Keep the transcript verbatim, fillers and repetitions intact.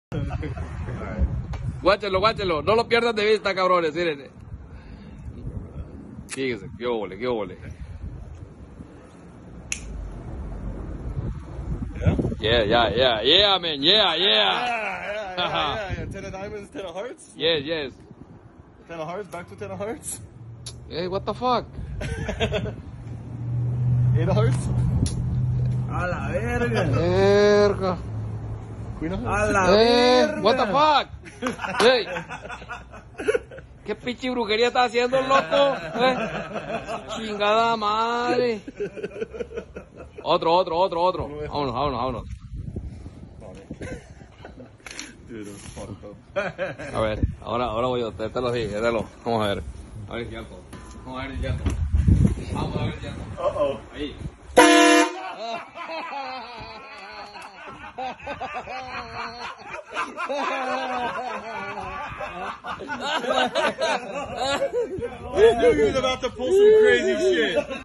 Guáchelo, guáchelo. No lo pierdan de vista, cabrones. Miren. Fíjense, qué óvole, qué óvole. Yeah, yeah, yeah, yeah, man, yeah, yeah. Yeah, yeah, yeah, yeah, yeah. Ten of diamonds, ten of hearts. Yes, yes. Ten of hearts, back to ten of hearts. Hey, what the fuck? Eight of hearts. A la verga. Verga. Queen of A hearts. la Eh, verga. what the fuck? Hey. ¿Qué pinche brujería está haciendo el loco? ¿Eh? Chingada madre. Otro, otro, otro, otro. Vámonos, vámonos, vámonos. Dude, it was fucked up. A ver, ahora, ahora voy yo, te, te lo dije, te lo. Vamos a ver. A ver si ya todo. Vamos a ver si ya todo. Vamos a ver si ya todo. Uh oh. Ahí. I knew he was about to pull some crazy shit.